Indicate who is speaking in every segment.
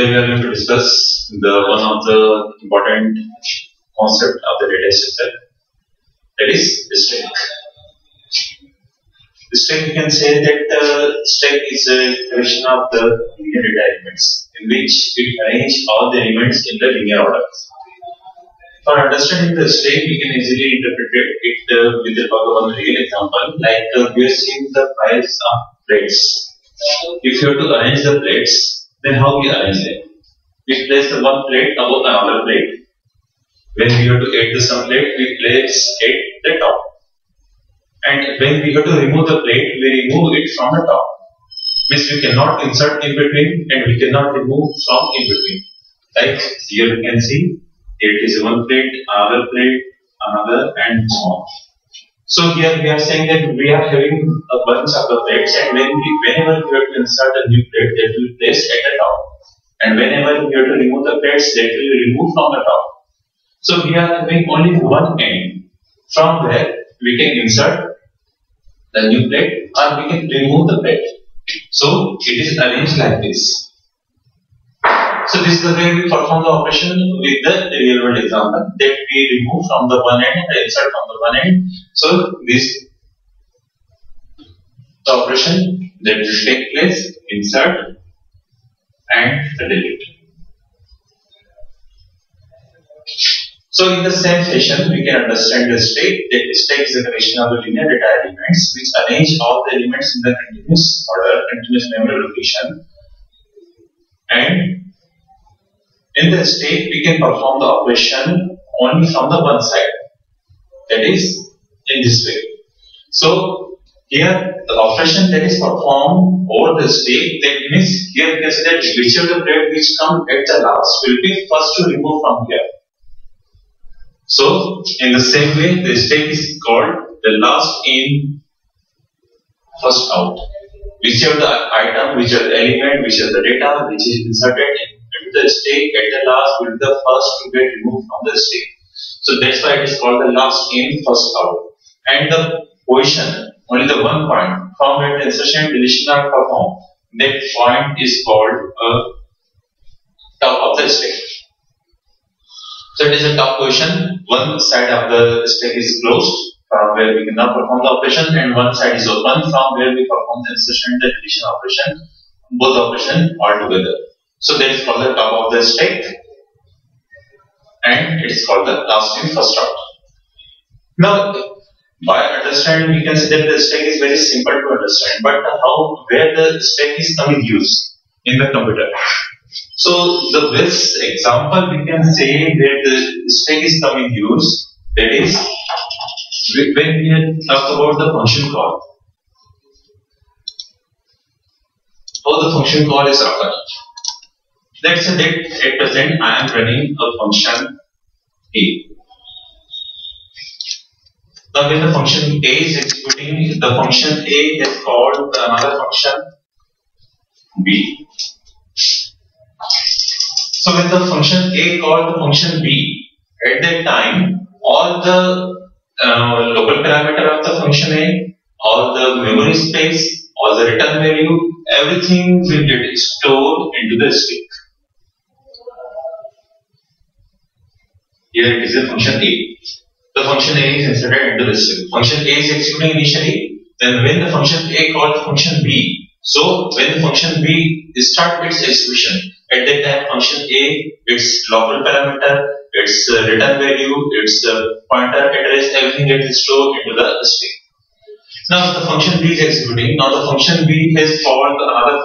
Speaker 1: Today we are going to discuss one of the important concept of the data structure, that is stack. Stack, you can say that stack is a collection of the linear data elements in which we arrange all the elements in the linear order. For understanding the stack, we can easily interpret it with the help of one real example, like we are seeing the piles of plates. If you have to arrange the plates, then how we arrange them? We place the one plate above another plate. When we have to add the some plate, we place at the top. And when we have to remove the plate, we remove it from the top. Means we cannot insert in between and we cannot remove from in between. Like here you can see, it is one plate, another, and so on. So here we are saying that we are having a bunch of the plates, and whenever we have to insert a new plate, that will be placed at the top. And whenever we have to remove the plates, that will be removed from the top. So we are having only one end from where we can insert the new plate or we can remove the plate. So it is arranged like this. So this is the way we perform the operation with the real world example, that we remove from the one end and insert from the one end. So this the operation that will take place, insert and delete. So in the same fashion, we can understand the stack. That stack is a collection of the linear data elements which arrange all the elements in the continuous order, continuous memory location. And in the stack, we can perform the operation only from the one side. That is in this way. So here the operation that is performed over the stack, that means here we can say that whichever the plate which come at the last will be first to remove from here. So in the same way, the stack is called the last in, first out. Whichever the item, whichever the element, whichever the data which is inserted into the stack at the last will be the first to get removed from the stack. So that's why it is called the last in, first out. And the position, only the one point from where the insertion and deletion are performed, that point is called top of the stack. So it is a top position. One side of the stack is closed, from where we cannot perform the operation, and one side is open, from where we perform the insertion and the deletion operation, both operations all together. So that is called the top of the stack, and it is called the last in, first out. Now, by understanding, we can say that the stack is very simple to understand, but where the stack is coming use in the computer. So the best example we can say that the stack is coming use, that is when we talk about the function call. How the function call is occurring. Let's say that at present I am running a function A. Now when the function A is executing, the function A has called another function B. So when the function A called the function B, at that time all the local parameter of the function A, all the memory space, all the return value, everything will get stored into the stack. Here it is a function A. The function A is inserted into the stack. Function A is executing initially. Then when the function A called the function B, so when the function B start its execution, at that time function A, its local parameter, its return value, its pointer address, everything gets stored into the stack. Now the function B is executing. Now the function B has called another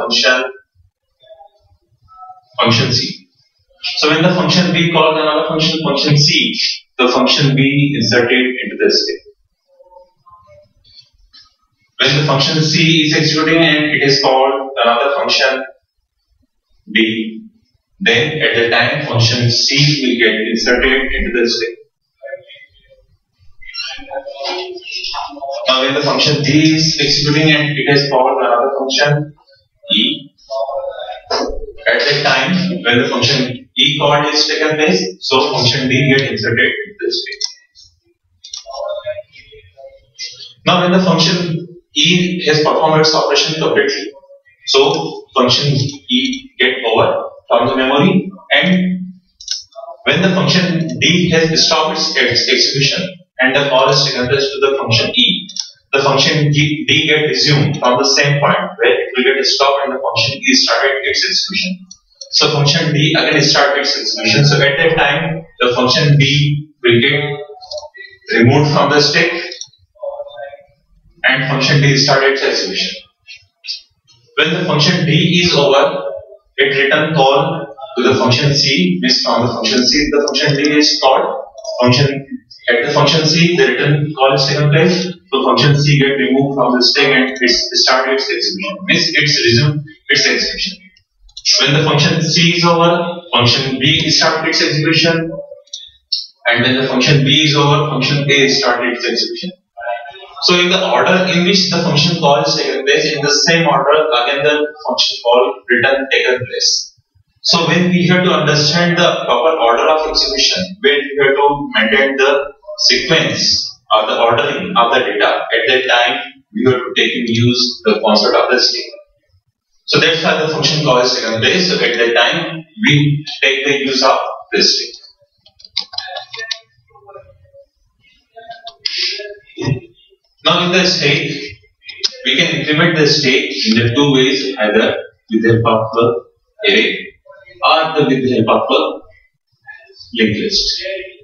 Speaker 1: function C. So when the function B called another function C, the function B inserted into the stack. When the function C is executing and it is called another function B, then at the time function C will get inserted into the stack. Now when the function D is executing and it has called another function E, at that time when the function E called is taken place, so function D get inserted into the stack. Now when the function E has performed its operation completely, so function E get over from the memory, and when the function D has stopped its execution and the call is taken place to the function E, the function D get resumed from the same point where it will get stopped and the function E started its execution. So function D again start its execution. So at that time the function D will get removed from the stack and function D started its execution. When the function D is over, it return call to the function C, means from the function C the function D is called. At the function C the return call is taken place. So function C get removed from the stack and it started its execution. Means it's resumed its execution. When the function C is over, function B started its execution, and when the function B is over, function A started its execution. So in the order in which the function call is taken place, in the same order again the function call return taken place. So when we have to understand the proper order of execution, when we have to maintain the sequence or the ordering of the data, at that time we have to take in use the concept of the stack. So that's why the function call is taken place. So at that time we take the use of the stack. Now in the stack, we can implement the stack in the two ways, either with the help of the array or with the help of the linked list.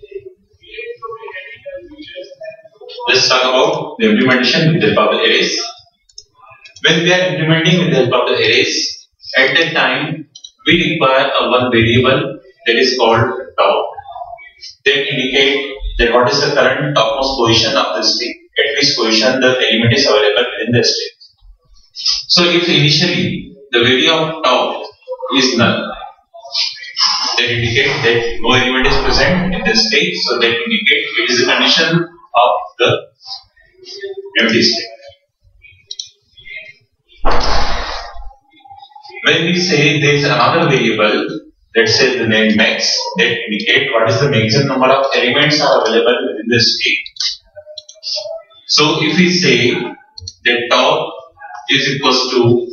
Speaker 1: Let's talk about the implementation with the help of the arrays. When we are implementing with the help of the arrays, at that time we require a one variable that is called top, that indicate that what is the current topmost position of the stack, at which position the element is available within the stack. So if initially the value of top is null, that indicates that no element is present in the stack, so that indicates it is a condition of the empty stack. When we say there is another variable, let's say the name max, that indicate what is the maximum number of elements are available within the stack. So if we say that top is equals to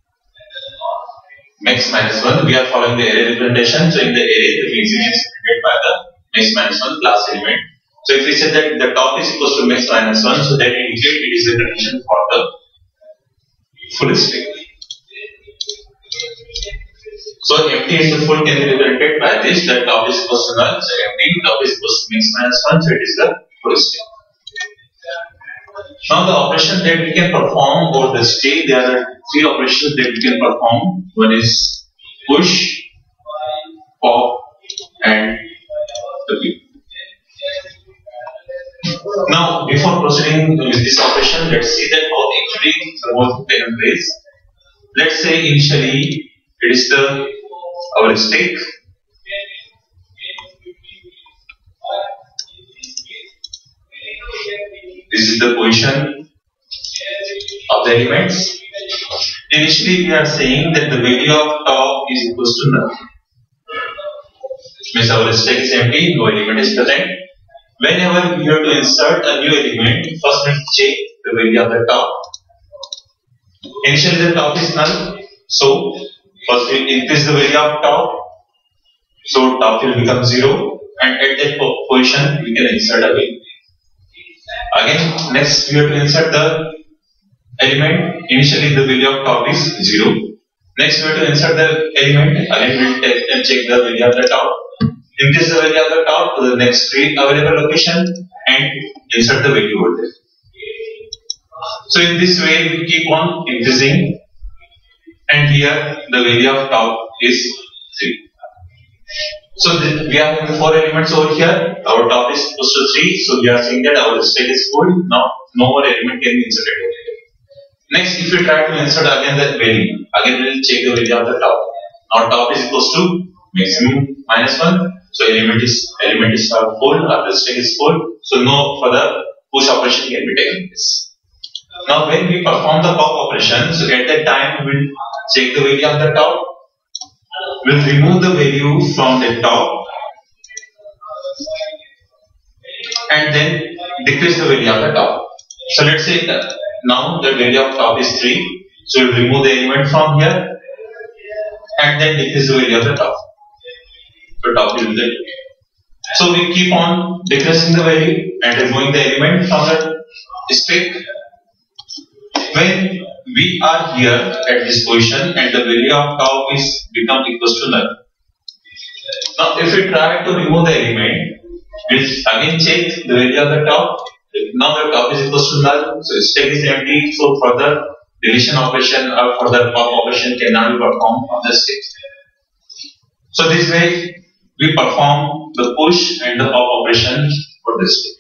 Speaker 1: max minus 1, we are following the array representation. So in the array, the maximum is represented by the max minus 1 class element. So if we say that the top is equals to max minus 1, so that indicates it is a condition for the full stack. So empty and the full can be represented by this, that top is equals to null, so empty, top is equals to max minus 1, so it is the full stack. Now the operation that we can perform over the stack, there are three operations that we can perform. One is push, pop, and the beat. Now before proceeding with this operation, let's see that how actually the work taken place. Let's say initially it is our stack. This is the position of the elements. Initially we are saying that the value of top is equals to null. Means our stack is empty, no element is present. Whenever we have to insert a new element, first we check the value of the top. Initially the top is null, so first we increase the value of top, so top will become 0, and at that position we can insert a value. Again, next we have to insert the element. Initially the value of top is 0. Next we have to insert the element. Again we will check the value of the top. Increase the value of the top to the next free available location and insert the value over there. So in this way we keep on increasing, and here the value of top is 3. So we are having 4 elements over here. Our top is equals to 3. So we are saying that our stack is full. Now no more element can be inserted over here. Next, if we try to insert again the value, again we will check the value of the top. Now top is equals to maximum minus 1. So element is full, or the stack is full. So no further push operation can be taken place. Now when we perform the pop operation, so at that time we will check the value of the top. We will remove the value from the top and then decrease the value of the top. So let's say now the value of top is 3. So we will remove the element from here and then decrease the value of the top. So top will be the 2. So we keep on decreasing the value and removing the element from the stack. When we are here at this position and the value of top is become equals to null. Now if we try to remove the element, we'll again check the value of the top. Now the top is equals to null, so stack is empty, so further deletion operation or further pop operation cannot be performed on the stack. So this way we perform the push and the pop operation for this stack.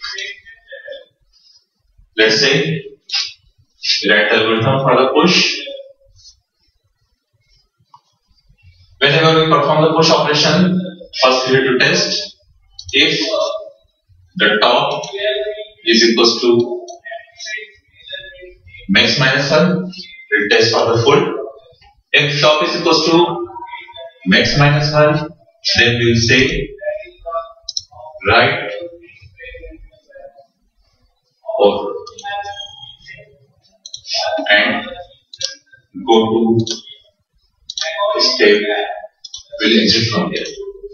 Speaker 1: Let's say we write the algorithm for the push. Whenever we perform the push operation, first we have to test if the top is equals to max minus 1, we'll test for the full. If top is equals to max minus 1, then we will say write or and go to step, will exit from here.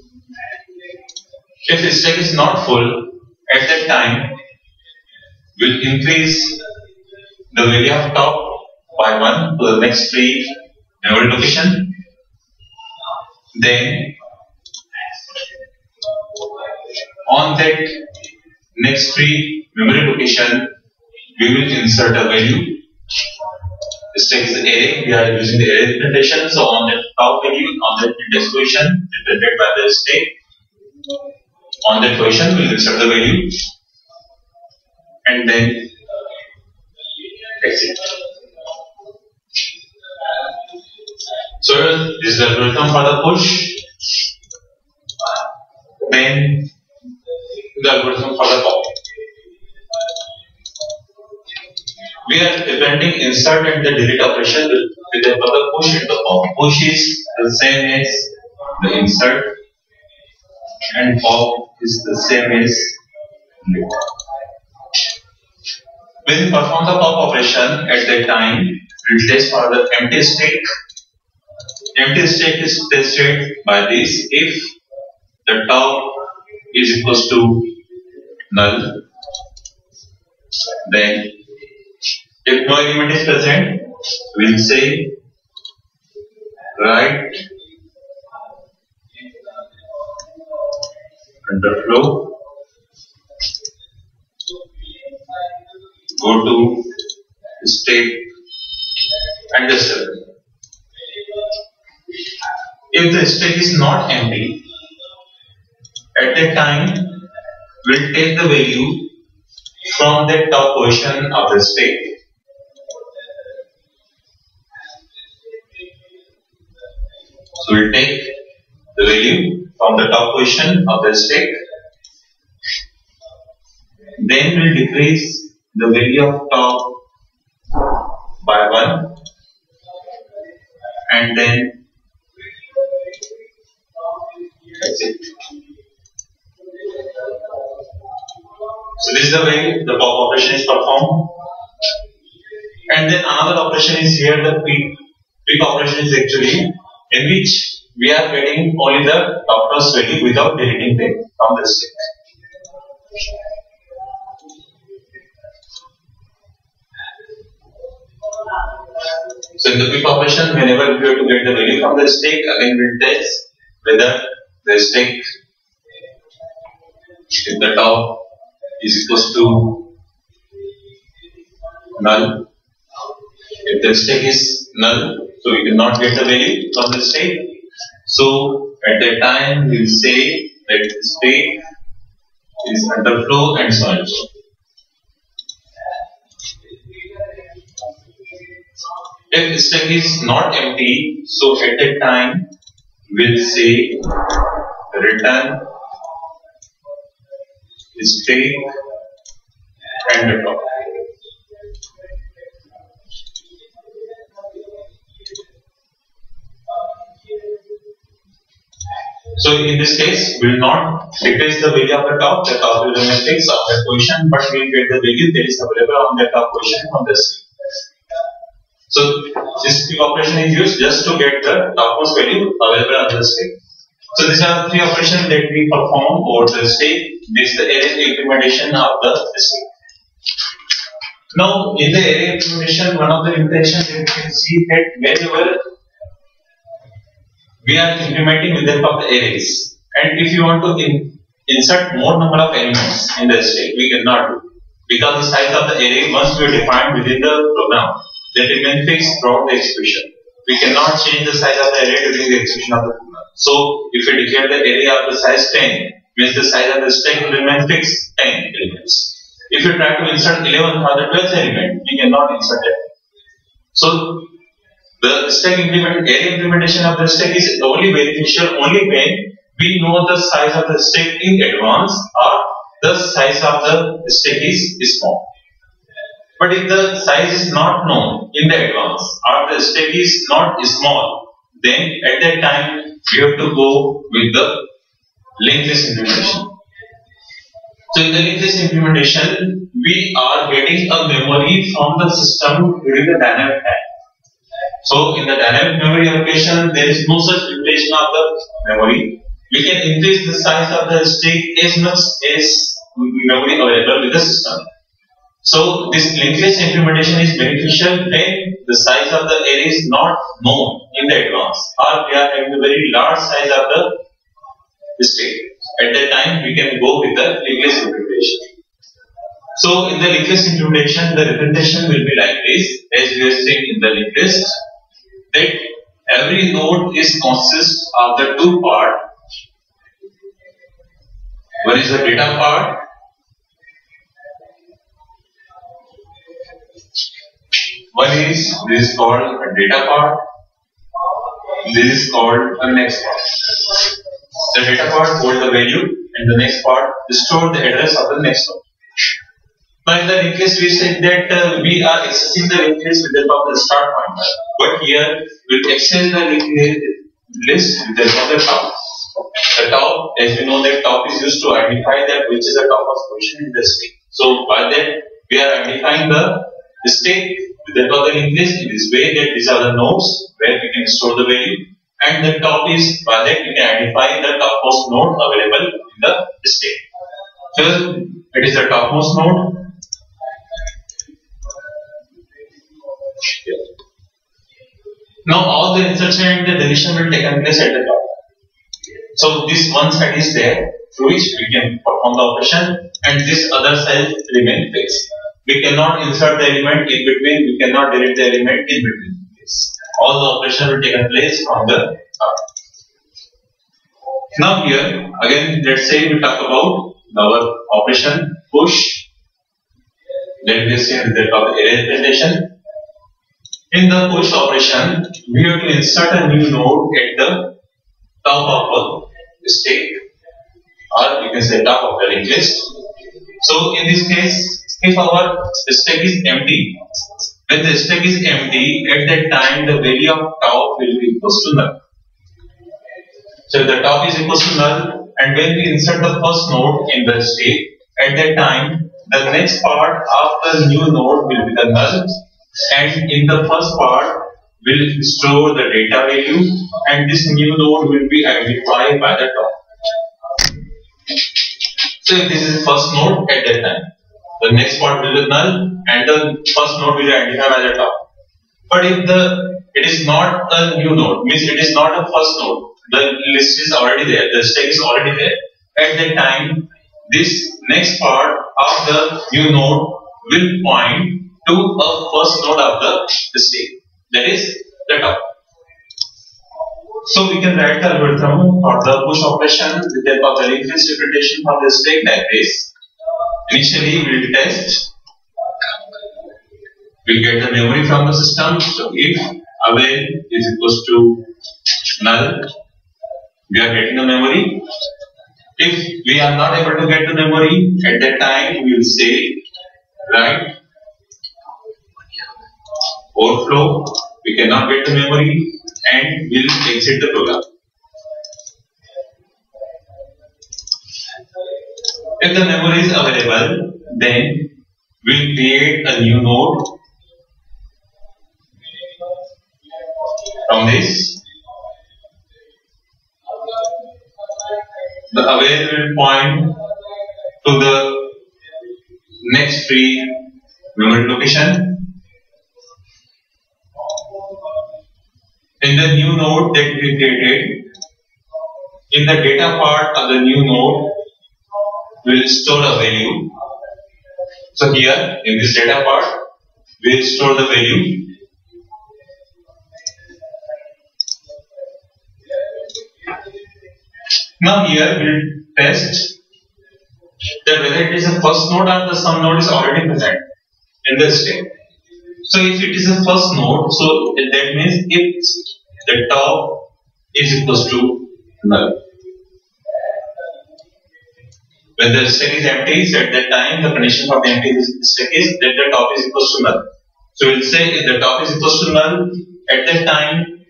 Speaker 1: If the stack is not full, at that time we'll increase the value of top by 1 to the next free memory location. Then on that next free memory location, we will insert a value. The stack is array, we are using the array representation, so on the top value, on the index position represented by the stack, on that position we will insert the value and then exit. So this is the algorithm for the push, then the algorithm for the pop. We are representing insert and the delete operation with the further push and the pop. Push is the same as the insert and pop is the same as delete. When we perform the pop operation, at that time we will test for the empty stack. Empty stack is tested by this if the top is equals to null, then if no element is present, we will say write underflow, go to state and just serve. If the stack is not empty, at that time we will take the value from the top position of the stack. So we will take the value from the top position of the stack, then we will decrease the value of top by 1 and then exit. So this is the way the pop operation is performed. And then another operation is here, the pick operation is actually in which we are getting only the topmost value without deleting them from the stack. So in the pick operation, whenever we have to get the value from the stack, again we will test whether the stack, if the top is equals to null. If the stack is null, so we cannot get the value from the stack. So at that time we will say that the stack is underflow and so on and so on. If the stack is not empty, so at that time we will say return stack and the top. So in this case, we will not decrease the value of the top will remain fixed on that position, but we will get the value that is available on the top position from the stack. So this if operation is used just to get the topmost value available on the stack. So these are the three operations that we perform over the stack. This is the array implementation of the stack. Now in the array implementation, one of the limitations that you can see that whenever we are implementing with the help of the arrays, and if you want to insert more number of elements in the stack, we cannot do, because the size of the array must be defined within the program that remains fixed throughout the execution. We cannot change the size of the array during the execution of the program. So if we declare the array of the size 10, means the size of the stack will remain fixed 10 elements. If you try to insert 11th or the 12th element, we cannot insert it. So the stack array implementation of the stack is only beneficial only when we know the size of the stack in advance or the size of the stack is small. But if the size is not known in the advance or the stack is not small, then at that time we have to go with the linked list implementation. So in the linked list implementation, we are getting a memory from the system during the dynamic time. So in the dynamic memory allocation, there is no such limitation of the memory. We can increase the size of the stack as much as memory available with the system. So this linked list implementation is beneficial when the size of the array is not known in the advance, or we are having a very large size of the stack. At that time, we can go with the linked list implementation. So in the linked list implementation, the representation will be like this, as we have seen in the linked list, that every node is consists of the two parts. One is the data part. This is called a data part. This is called a next part. The data part holds the value, and the next part stores the address of the next node. Now in the linked list, we said that we are accessing the linked list with the help of the start pointer. But here we'll access the linked list with the help of the top. The top, as we know, that top is used to identify that which is the topmost position in the stack. So by that we are identifying the stack with the help of the linked list in this way, that these are the nodes where we can store the value, and the top is by that we can identify the topmost node available in the stack. So it is the topmost node. Now all the insertion and the deletion will take place at the top. So this one side is there through which we can perform the operation, and this other side remain fixed. We cannot insert the element in between, we cannot delete the element in between. All the operation will take place from the top. Now here again, let's say we talk about our operation push. Let me see the array representation. In the push operation, we have to insert a new node at the top of a stack, or you can say top of the linked list. So in this case, if our stack is empty, when the stack is empty, at that time the value of top will be equal to null. So the top is equal to null, and when we insert the first node in the stack, at that time the next part of the new node will be the null, and in the first part will store the data value, and this new node will be identified by the top. So if this is first node at that time, the next part will be null, and the first node will be identified by the top. But if it is not a new node, means it is not a first node, the list is already there, the stack is already there. At that time, this next part of the new node will point to a first node of the stack, that is the top. So we can write the algorithm for the push operation with the help of the linked list representation for the stack like this. Initially we will test, we will get the memory from the system. So if avail is equals to null, we are getting the memory. If we are not able to get the memory, at that time we will say write overflow, we cannot get the memory, and we will exit the program. If the memory is available, then we will create a new node From this, the aware will point to the next free memory location. In the new node that we created, in the data part of the new node, we will store a value. So here, in this data part, we will store the value. Now here we will test that whether it is a first node or the some node is already present in the state. So if it is a first node, so that means if the top is equals to null. When the stack is empty, so at that time the condition for the empty stack is that the top is equals to null. So we'll say if the top is equals to null, at that time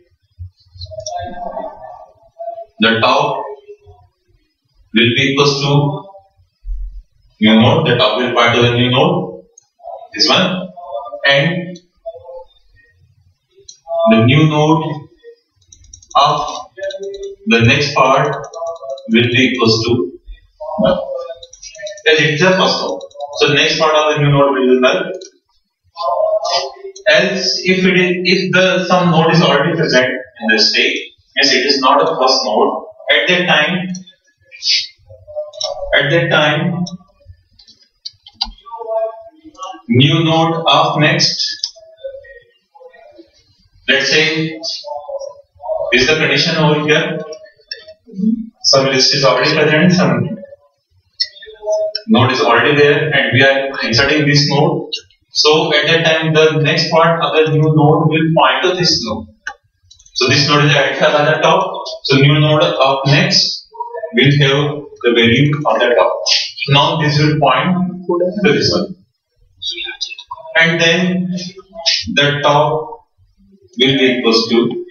Speaker 1: the top will be equals to new node, the top will point to the new node, this one, and the new node of the next part will be equals to null. As it is a first node. So the next part of the new node will be null. Else if the some node is already present in the state, means it is not a first node, at that time new node of next, let's say this is the condition over here, some list is already present, some node is already there and we are inserting this node. So at that time the next part of the new node will point to this node. So this node is identified at the top. So new node of next will have the value on the top. Now this will point to this one. And then the top will be equals to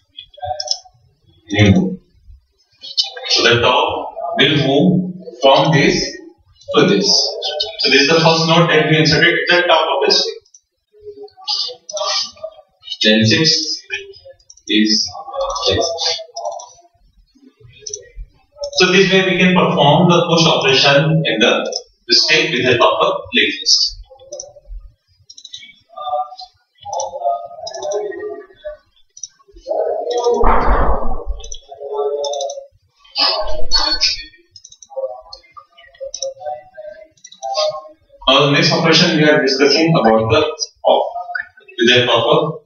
Speaker 1: new node. So the top will move from this to this. So this is the first node that we inserted at the top of the stack. Then 6 is this. So this way we can perform the push operation in the stack with the proper linked list. Now the next operation we are discussing about the pop with a proper.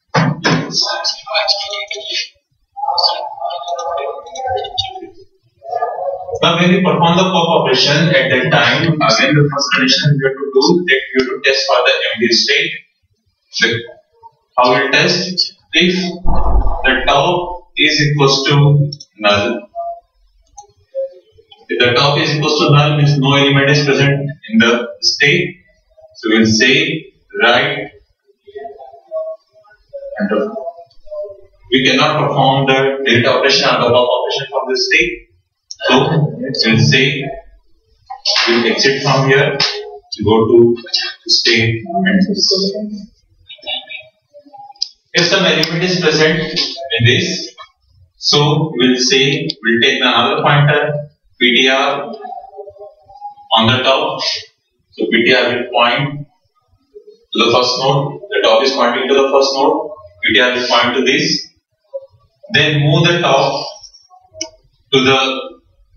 Speaker 1: Now when we perform the pop operation at that time, again the first condition we have to do that you have to test for the empty state. How will test? If the top is equals to null. If the top is equals to null means no element is present in the state. So we'll say write enter. We cannot perform the delete operation or the pop operation from the state. So we'll say we'll exit from here, go to state and if some element is present in this, so we'll say we'll take another pointer PTR on the top. So PTR will point to the first node, the top is pointing to the first node, PTR will point to this, then move the top to the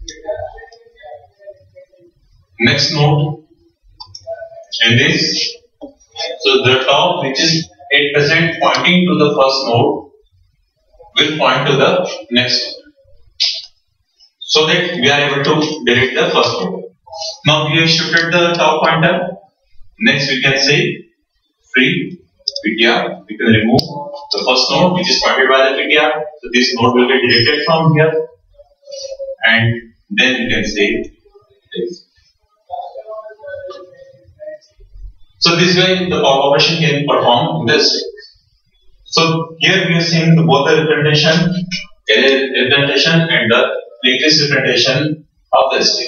Speaker 1: next node in this. So the top which is 8% pointing to the first node will point to the next node, so that we are able to delete the first node. Now we have shifted the top pointer. Next we can say free PTR. We can remove the first node which is pointed by the PTR. So this node will get deleted from here, and then we can say this. So this way the pop operation can perform in the stack. So here we are seeing both the representation, array representation and the linked list representation of the stack.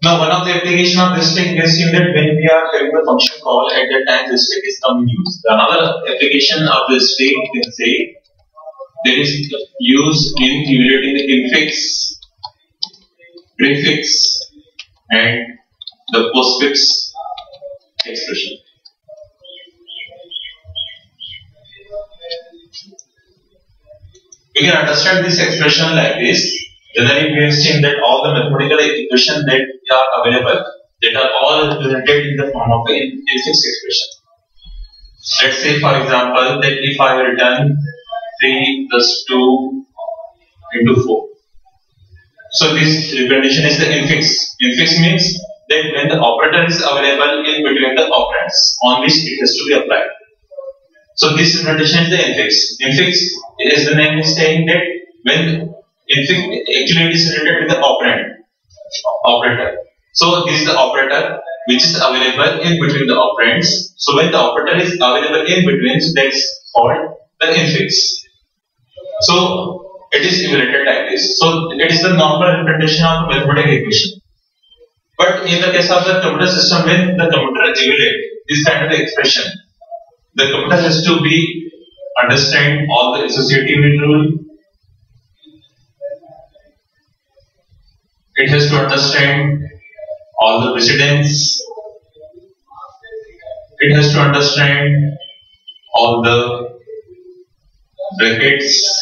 Speaker 1: Now, one of the application of this thing is in that when we are having the function call, at that time this string is coming used. Another application of this string, you can say, there is used in evaluating the infix, prefix, and the postfix expression. We can understand this expression like this. Generally, we have seen that all the mathematical equations that are available, that are all represented in the form of an infix expression. Let's say, for example, that if I return 3 plus 2 into 4. So this representation is the infix. Infix means that when the operator is available in between the operands on which it has to be applied. So this representation is the infix. Infix, as the name is saying, that when infix actually it is related with the operator. So this is the operator which is available in between the operands. So when the operator is available in between, so that is called the infix. So it is evaluated like this. So it is the normal representation of the mathematical equation. But in the case of the computer system, when the computer evaluates this kind of expression, the computer has to be understand all the associative rule. It has to understand all the precedence. It has to understand all the brackets.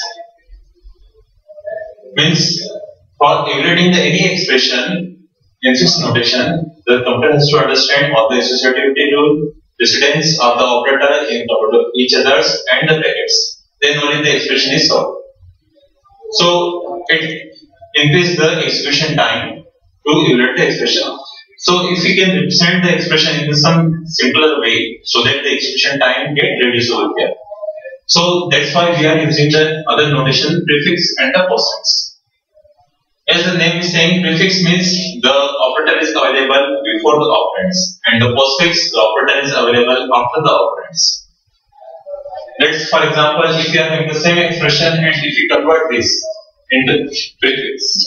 Speaker 1: Means for evaluating any expression in fixed notation, the computer has to understand all the associativity rule, precedence of the operator in each others, and the brackets. Then only the expression is solved. So it increases the execution time to evaluate the expression. So if we can represent the expression in some simpler way, so that the execution time get reduced over here. So that's why we are using the other notation, prefix and the postfix. As the name is saying, prefix means the operator is available before the operands, and the postfix, the operator is available after the operands. Let's, for example, if you are having the same expression and if you convert this into prefix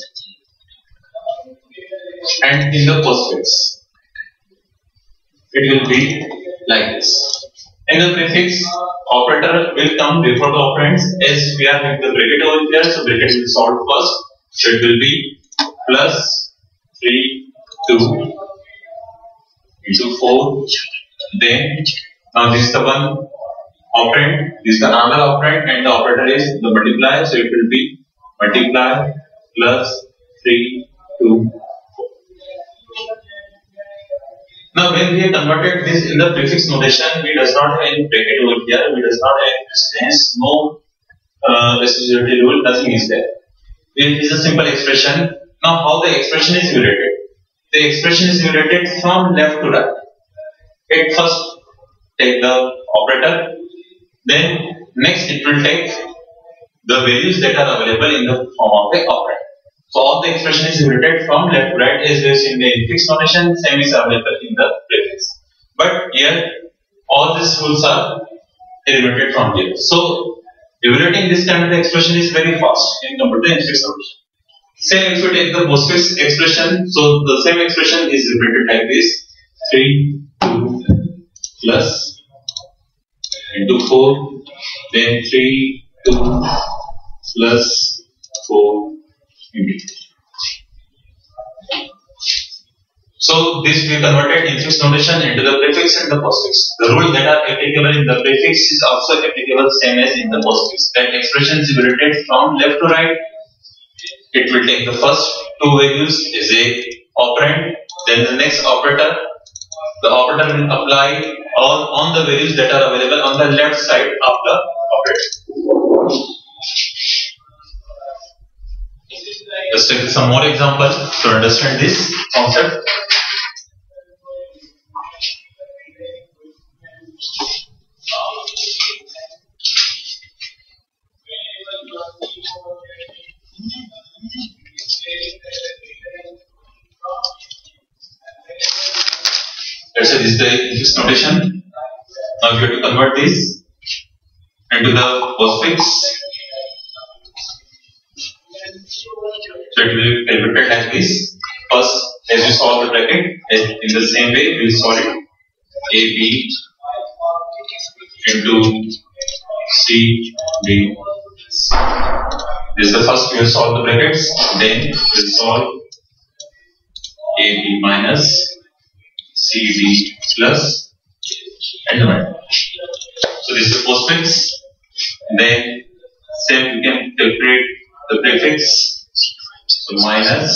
Speaker 1: and in the postfix, it will be like this. In the prefix, operator will come before the operands. As we are having the bracket over here, so bracket will solve first. So it will be plus 3, 2 into 4. Then now this is the one operand, this is the another operand, and the operator is the multiplier. So it will be multiply plus 3, 2, 4. Now when we have converted this in the prefix notation, we does not have any bracket over here, we does not have any precedence, no associativity rule, nothing is there. It is a simple expression. Now how the expression is evaluated? The expression is evaluated from left to right. It first take the operator, then next it will take the values that are available in the form of the operand. So all the expression is evaluated from left to right, as we have seen the infix notation, same is available in the prefix. But here all these rules are evaluated from here. So evaluating this kind of expression is very fast in computer infix notation. Same if you take the postfix expression, so the same expression is repeated like this: 3, 2 plus into 4, then 3, 2 plus 4 into 2. So this we converted infix notation into the prefix and the postfix. The rules that are applicable in the prefix is also applicable same as in the postfix. That expression is evaluated from left to right. It will take the first two values as a operand, then the next operator. The operator will apply on the values that are available on the left side of the operator. Let's take some more examples to understand this concept. Let's say this is the infix notation. Now we have to convert this into the postfix. So it will be calculated like this. First as you solve the bracket, in the same way we will solve it. AB into CD. This is the first we will solve the brackets, then we will solve AB minus CD plus and the minus. So this is the postfix. Then same we can calculate the prefix. So minus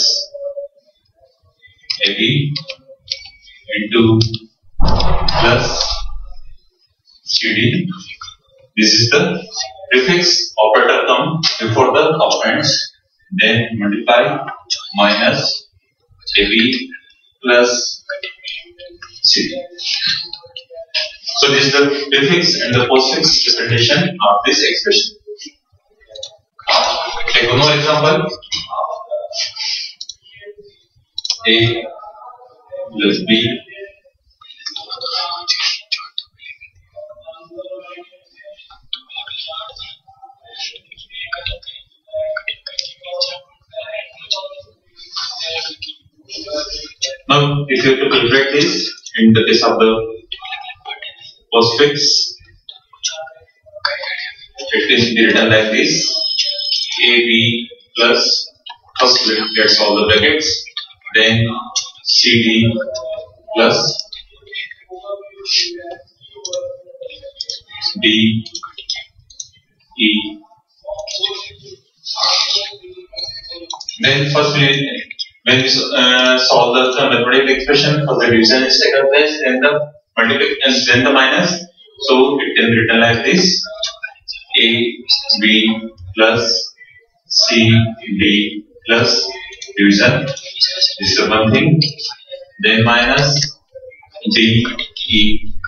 Speaker 1: AB into plus CD. This is the prefix operator come before the operands. Then multiply minus AB plus CD. So this is the prefix and the postfix representation of this expression. Take one more example. A plus B now if you have to calculate this in the case of the postfix, it can be written like this: AB plus, first let's solve the brackets, then CD plus D E. Then first when we solve the mathematical expression for the division is taken place, then the multiplication and then the minus. So it can be written like this: A B plus C D plus division. This is the one thing. Then minus D E.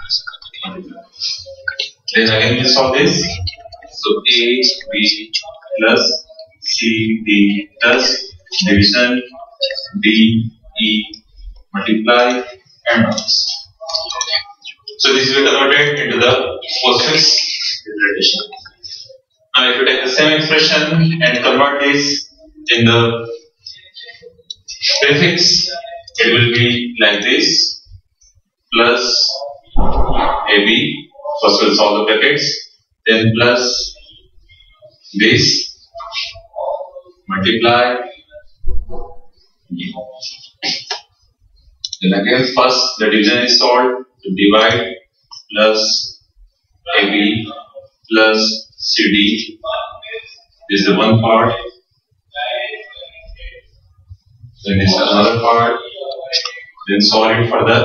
Speaker 1: Then again we solve this. So A B plus C D plus division D E multiply and minus. So this will be converted into the postfix representation. Now if you take the same expression and convert this in the prefix, it will be like this: plus AB, first we'll solve the brackets, then plus this multiply, then again first the division is solved, to divide, plus AB plus CD. This is the one part. Then this is another part. Then solve it further.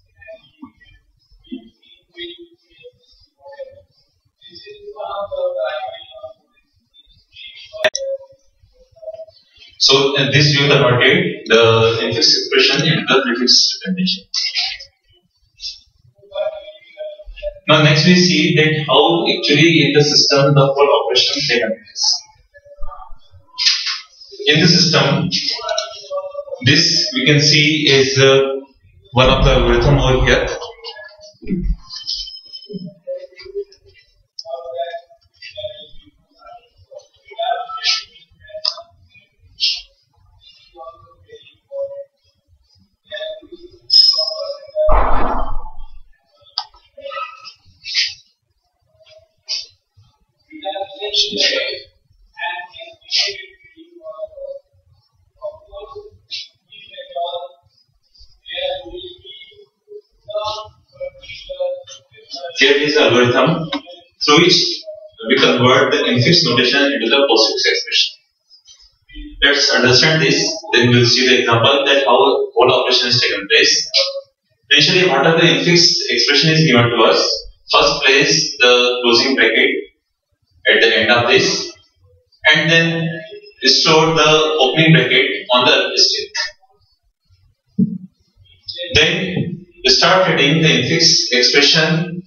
Speaker 1: So in this we converted the infix expression into the prefix representation. Now next we see that how actually in the system the whole operation take place. In the system, this we can see is one of the algorithm over here. Here is the algorithm through which we convert the infix notation into the postfix expression. Let's understand this, then we will see the example that how whole operation is taken place. Initially, what are the infix expression is given to us. First place the closing bracket at the end of this, and then store the opening bracket on the stack. Then start reading the infix expression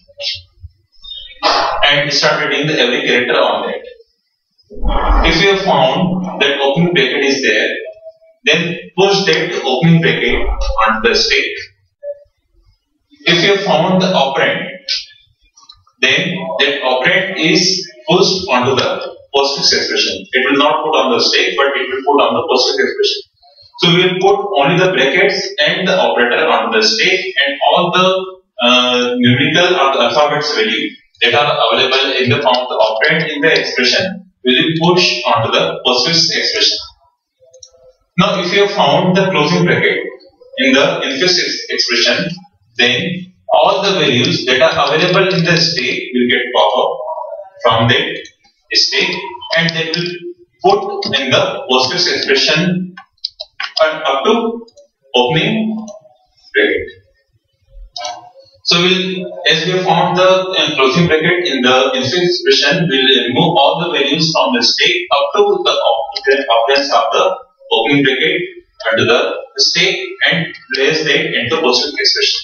Speaker 1: and start reading the every character on that. If you have found that opening bracket is there, then push that opening bracket onto the stack. If you have found the operand, then that operand is pushed onto the postfix expression. It will not put on the stack, but it will put on the postfix expression. So we will put only the brackets and the operator onto the state, and all the numerical or the alphabets value that are available in the form of the operand in the expression will be pushed onto the postfix expression. Now, if you have found the closing bracket in the infix expression, then all the values that are available in the state will get pop up from that state, and they will put in the postfix expression up to opening bracket. So as we have found the closing bracket in the infix expression, we will remove all the values from the state up to the operands of the opening bracket under the state and place that into postfix expression.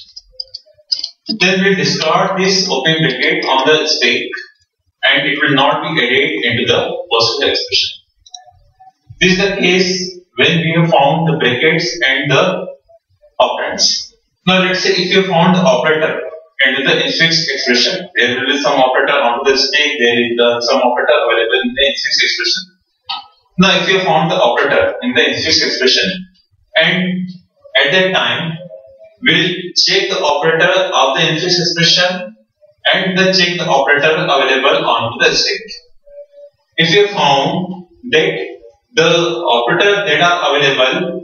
Speaker 1: Then we discard this opening bracket on the state, and it will not be added into the postfix expression. This is the case when we have found the brackets and the operands. Now let's say if you found the operator into the infix expression, there will be some operator onto the state, there is some operator available in the infix expression. Now if you found the operator in the infix expression, and at that time we'll check the operator of the infix expression and then check the operator available onto the state. If you found that the operator that are available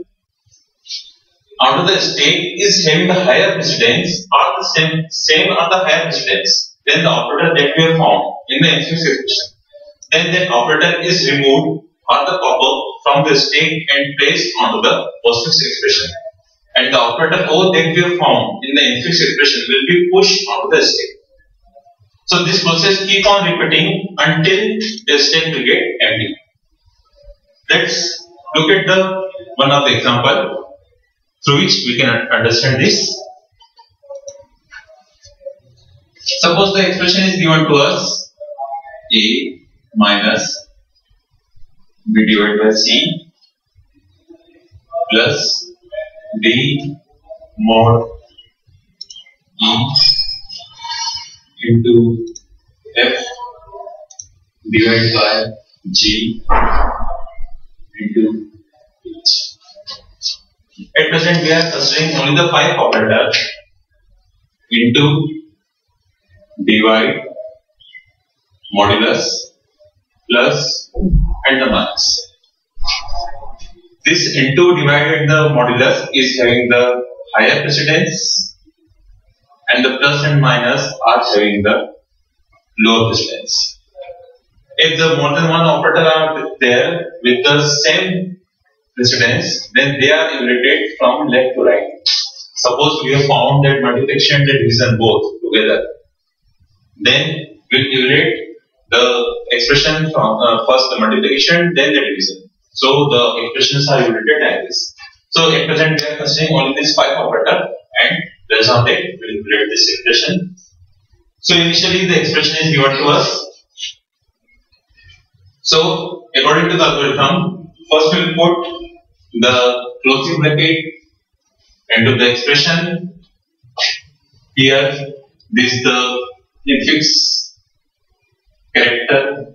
Speaker 1: onto the state is having the higher precedence or the same or the higher precedence than the operator that we have found in the infix expression, then that operator is removed or the pop-up from the state and placed onto the postfix expression, and the operator O that we have found in the infix expression will be pushed onto the state. So this process keep on repeating until the state will get empty. Let's look at the one of the example through which we can understand this. Suppose the expression is given to us A minus B divided by C plus D mod E into F divided by G into H. At present we are considering only the 5 operator into, divide, modulus, plus and the minus. This into, divide and the modulus is having the higher precedence, and the plus and minus are having the lower precedence. If the more than one operator are there with the same precedence, then they are evaluated from left to right. Suppose we have found that multiplication and division both together, then we will evaluate the expression from first the multiplication, then the division. So the expressions are evaluated like this. So at present we are considering only this 5 operator, and based on that we will evaluate this expression. So initially the expression is given to us. So according to the algorithm, first we will put the closing bracket into the expression. Here this is the infix character,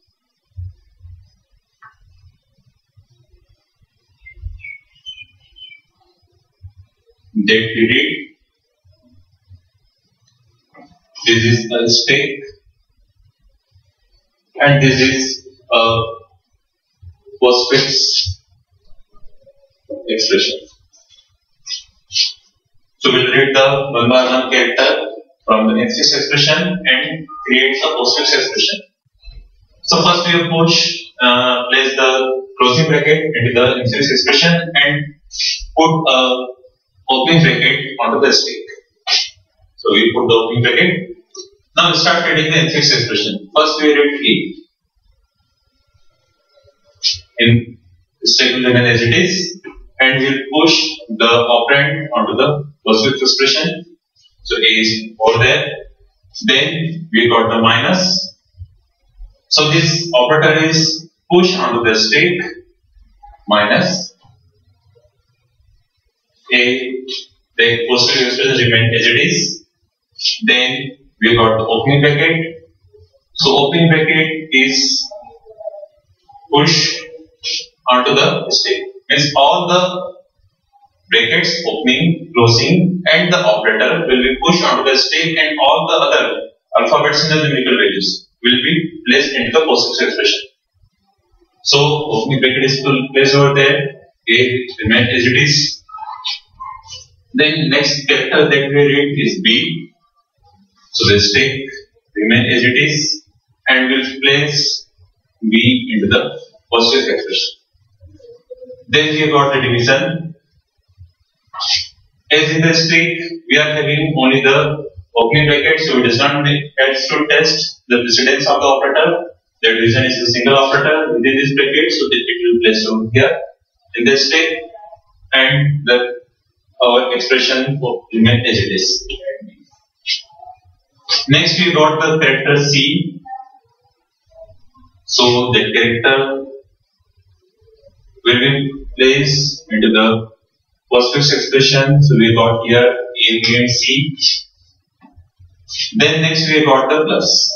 Speaker 1: date period. This is a stake, and this is a postfix expression. So we'll read the one by one character from the infix expression and create a postfix expression. So first we will place the closing bracket into the infix expression and put a opening bracket onto the stake. So we put the opening bracket. Now we start reading the infix expression. First we read A. In stake will remain as it is, and we will push the operand onto the postfix expression. So A is over there. Then we got the minus. So this operator is pushed onto the stake, minus A. The postfix expression remain as it is. Then we got the opening bracket. So opening bracket is pushed onto the stake. means all the brackets opening, closing, and the operator will be pushed onto the stack, and all the other alphabets in the numerical values will be placed into the postfix expression. So opening bracket is placed over there, A remain as it is. Then next character that we read is B. So the stack remain as it is, and will place B into the postfix expression. Then we got the division. As in the stack, we are having only the opening bracket, so it does not help to test the precedence of the operator. The division is a single operator within this bracket, so that it will place over here in the stack, and our expression will remain as it is. Next, we got the character C. So that character will be placed into the postfix expression. So we got here A, B, and C. Then next we got the plus.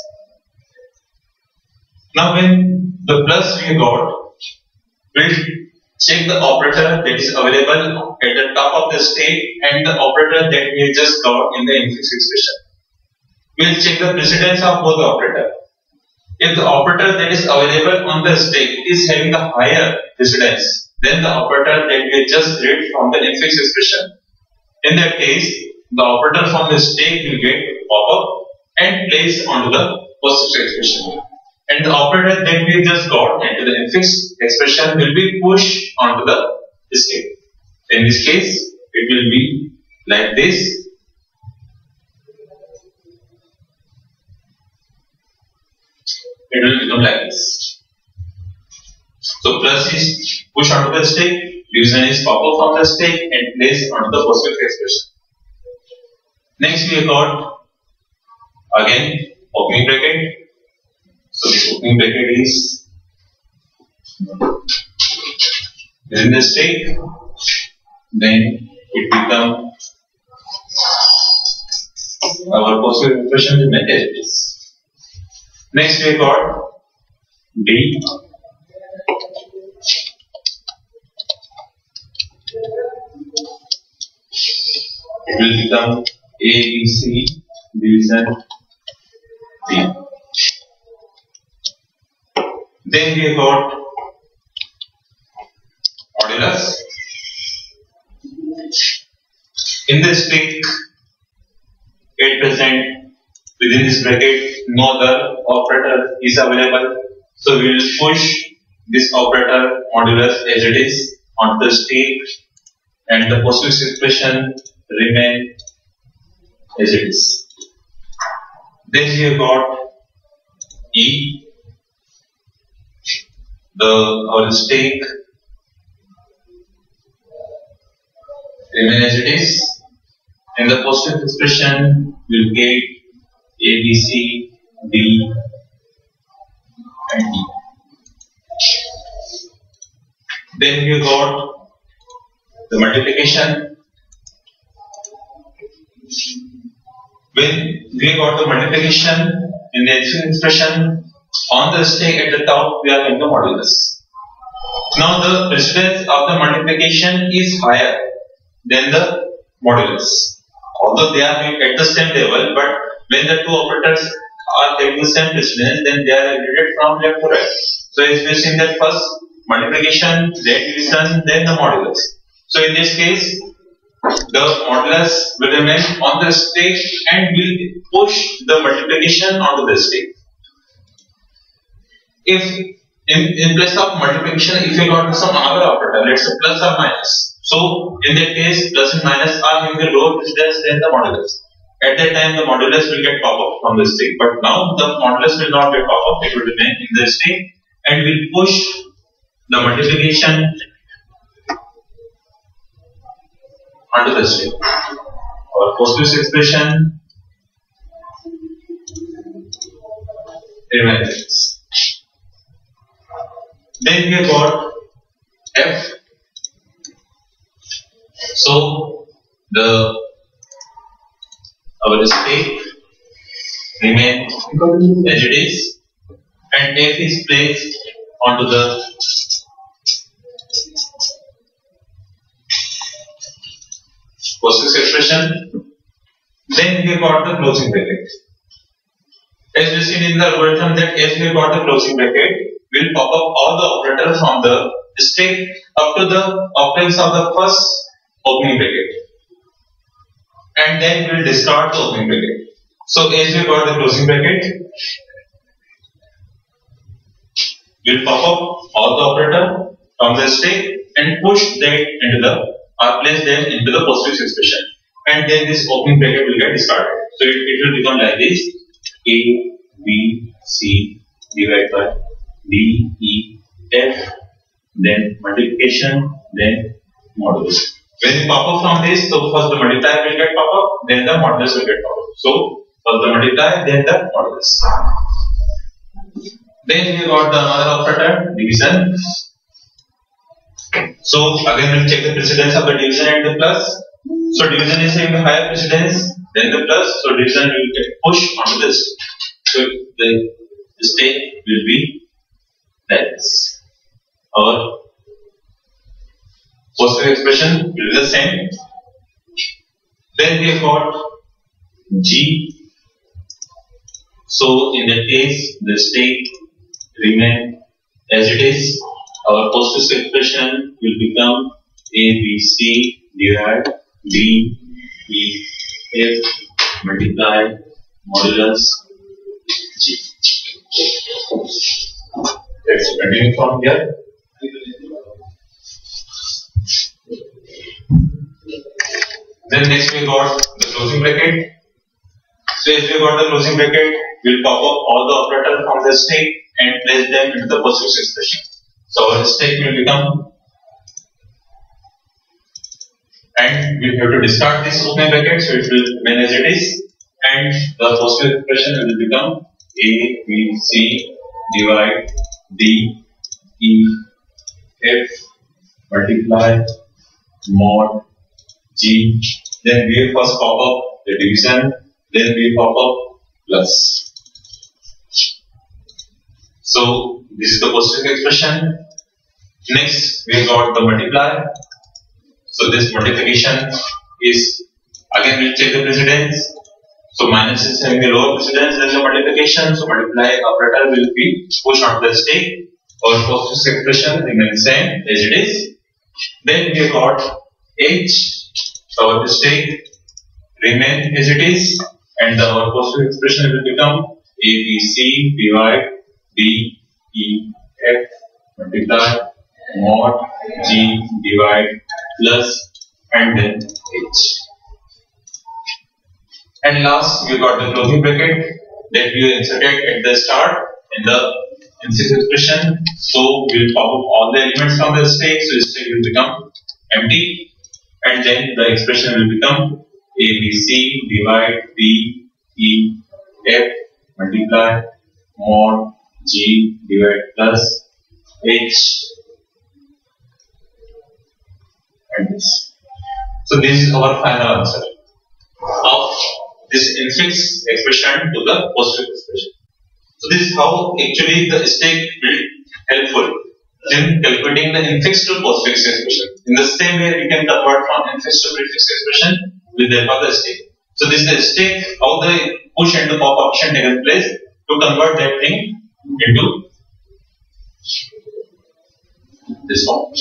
Speaker 1: Now when the plus we got, we'll check the operator that is available at the top of the stack and the operator that we just got in the infix expression. We'll check the precedence of both the operator. If the operator that is available on the stack is having the higher precedence than the operator that we just read from the infix expression, in that case, the operator from the stack will get pop-up and placed onto the postfix expression. And the operator that we just got into the infix expression will be pushed onto the stack. In this case, it will be like this. It will become like this. So plus is pushed onto the stack, division is pop up from the stack and placed onto the postfix expression. Next we got again opening bracket. So this opening bracket is within the stack, then it becomes our postfix expression is met as it is. Next we got D. It will become A, B, C, division D. Then we got modulus. In this stack, at present, within this bracket, no other operator is available. So we will push this operator modulus as it is onto the stack, and the postfix expression remain as it is. Then we have got E. Our stack remain as it is, and the postfix expression will get A, B, C, D, and E. Then we got the multiplication. When we got the multiplication in the addition expression, on the stack at the top we are having the modulus. Now the precedence of the multiplication is higher than the modulus. Although they are at the same level, but when the two operators are having the same precedence, then they are aggregated from left to right. So as we have seen that first multiplication, then division, then the modulus. So in this case, the modulus will remain on the stack and will push the multiplication onto the stack. If in place of multiplication, if you got some other operator, let's say plus or minus. So in that case, plus and minus are having the lower precedence than the modulus. At that time, the modulus will get pop up from the stack. But now the modulus will not get pop up; it will remain in the stack and will push the multiplication onto the stack. Our postfix expression remains. Then we have got F. So our stack remain as it is, and F is placed onto the postfix expression. Then we got the closing bracket. As we seen in the algorithm that as we got the closing bracket, we'll pop up all the operators from the stack up to the occurrence of the first opening bracket, and then we'll discard the opening bracket. So as we got the closing bracket, we'll pop up all the operator from the stack and push that into the or place them into the postfix expression, and then this opening bracket will get discarded. So it will become like this: A, B, C divided by D, E, F, then multiplication, then modulus. When we pop up from this, so first the multiplier will get pop up, then the modulus will get pop up. So first the multiplier, then the modulus. Then we got the another operator, division. So again we'll check the precedence of the division and the plus. So division is having a higher precedence than the plus, so division will get pushed onto the stack. So the stack will be like this. Our postfix expression will be the same. Then we have got G. So in that case, the stack remain as it is. Our postfix expression will become A, B, C divided D, E, F multiply modulus G. Let's continue from here. Then next we got the closing bracket. So if we got the closing bracket, we'll pop up all the operators from the stack and place them into the postfix expression. So our stack will become, and we have to discard this opening bracket, so it will remain as it is, and the postfix expression will become A, B, C divide D, E, F multiply mod G. Then we first pop up the division, then we pop up plus. So this is the postfix expression. Next we got the multiply. So this multiplication is, again we'll check the precedence. So minus is having a lower precedence than the multiplication. So multiply operator will be pushed onto the stack. Our postfix expression remains same as it is. Then we got H. Our stack remain as it is, and our postfix expression will become A, B, C divide D, E, F multiply mod G divide plus and then H. And last we got the closing bracket that we inserted at the start in the postfix expression. So we will pop up all the elements from the stack, so the stack will become empty, and then the expression will become A, B, C divide D, E, F multiply mod G divide plus H and this. So this is our final answer of this infix expression to the postfix expression. So this is how actually the stack will helpful in calculating the infix to postfix expression. In the same way we can convert from infix to prefix expression with the help of the stack. So this is the stack, how the push and the pop option taken place to convert that thing into this form.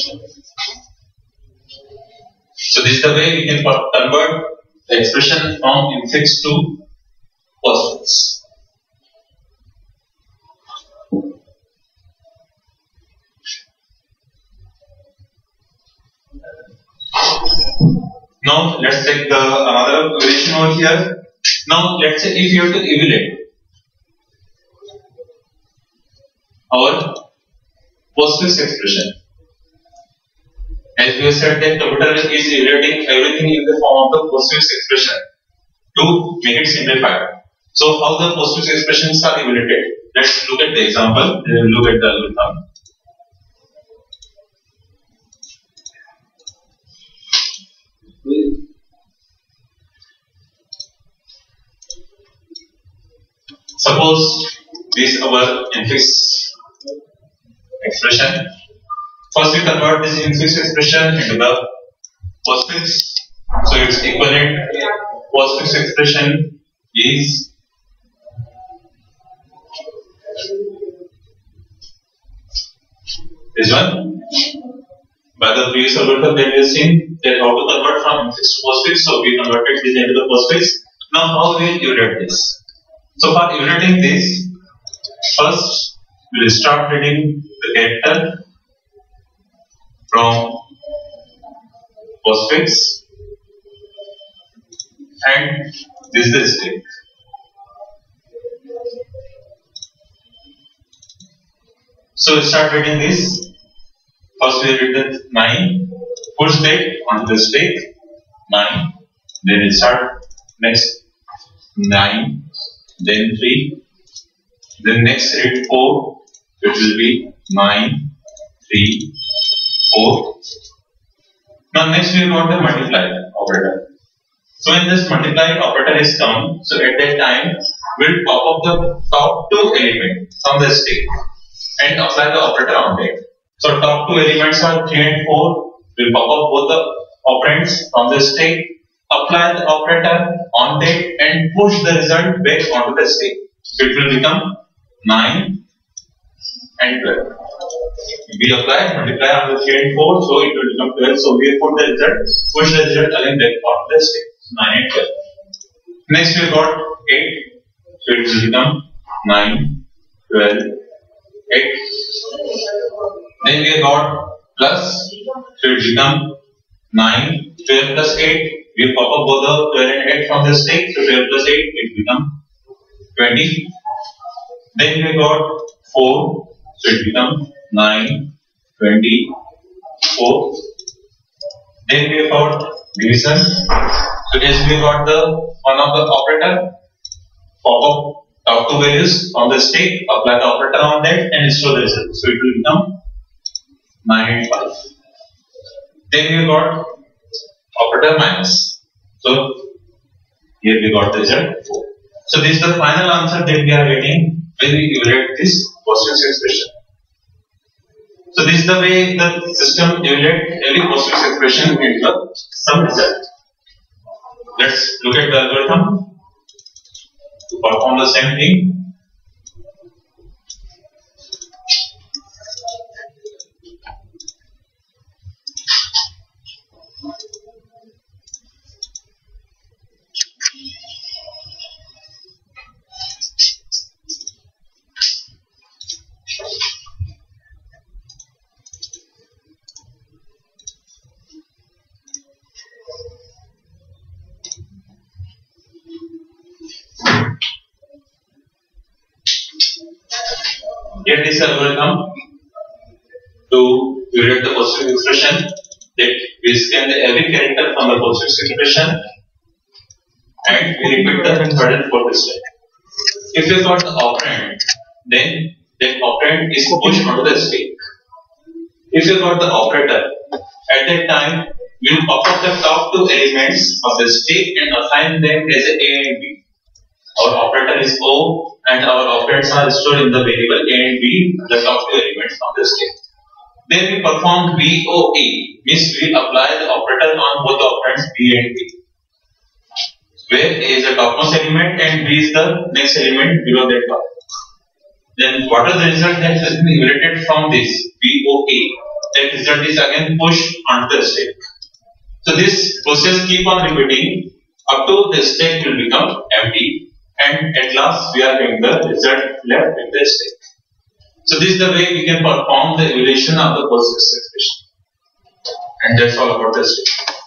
Speaker 1: So this is the way we can convert the expression from infix to postfix. Now let's take the another variation over here. Now let's say if you have to evaluate our postfix expression. As we have said that computer is evaluating everything in the form of the postfix expression to make it simplified. So how the postfix expressions are evaluated? Let's look at the example. Then we'll look at the algorithm. Suppose this is our infix expression. First we convert this infix expression into the postfix. So its equivalent postfix expression is this one. By the previous algorithm that we have seen that how to convert from infix to postfix. So we converted this into the postfix. Now how we will evaluate this? So for evaluating this, first we will start reading the character from postfix, and this is the string. So we start reading this. First we read the 9, push that onto the stack 9, then we start next 9, then 3, then next read 4, it will be 9, 3, 4. Now next we got the multiply operator. So when this multiply operator is come, so at that time we'll pop up the top two elements from the stack and apply the operator on that. So top two elements are 3 and 4. We'll pop up both the operands from the stack, apply the operator on that and push the result back onto the stack. So it will become 9 and 12. We apply multiply on the 3 and 4, so it will become 12. So we put the result, push the result again back onto the stack. 9 and 12. Next we got 8. So it will become 9, 12, 8. Then we got plus, so it become 9, 12 plus 8. We pop up both the 12 and 8 from the stack, so 12 plus 8 it become 20. Then we got 4, so it become 9, 20, 4. Then we got division. So as we got the one of the operator, pop up top two values on the stack, apply the operator on that and store the result. So it will become 9 and 5. Then we got operator minus. So here we got the result 4. So this is the final answer that we are getting when we evaluate this postfix expression. So this is the way the system evaluates every postfix expression into some result. Let's look at the algorithm to perform the same thing. Here this algorithm to evaluate the postfix expression, that we scan every character from the postfix expression and we repeat the third and fourth step. If you got the operand, then that operand is pushed onto the stack. If you got the operator, at that time we will pop up the top two elements of the stack and assign them as a and b. Our operator is O and our operands are stored in the variable A and B, the top two elements of the stack. Then we perform BOA, means we apply the operator on both the operands B and B, where A is the topmost element and B is the next element below that top. Then what is the result that has been evaluated from this BOA? That result is again pushed onto the stack. So this process keep on repeating up to the stack will become empty. And at last we are getting the result left in the stack. So this is the way we can perform the evaluation of the postfix expression. And that's all about the stack.